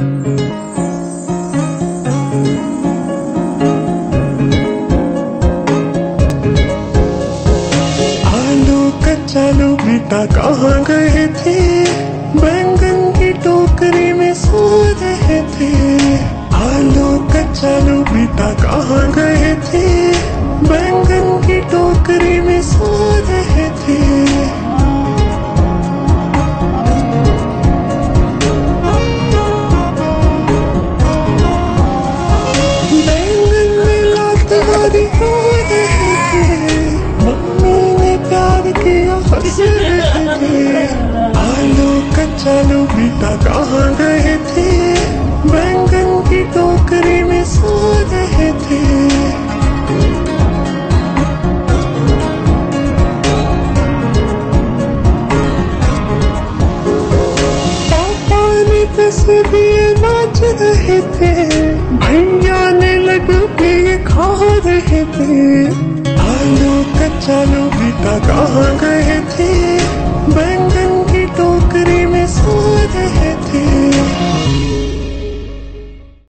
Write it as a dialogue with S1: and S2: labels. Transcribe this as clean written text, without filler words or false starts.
S1: चलो बेटा कहाँ गए थे, बैंगन की टोकरी में सो रहे थे। आलू कचालू बेटा कहाँ गए थे, बैंगन की टोकरी में सो रहे थे। बैंगन में लात मारी रो रहे थे, मम्मी ने प्यार किया हंस रहे थे। आलू कचालू बेटा कहाँ गए थे, बैंगन की टोकरी में सो रहे थे। पापा ने पैसे दिए नाच रहे थे, भैया ने लड्डू पिए खा रहे थे। आलू कचालू बेटा कहाँ गए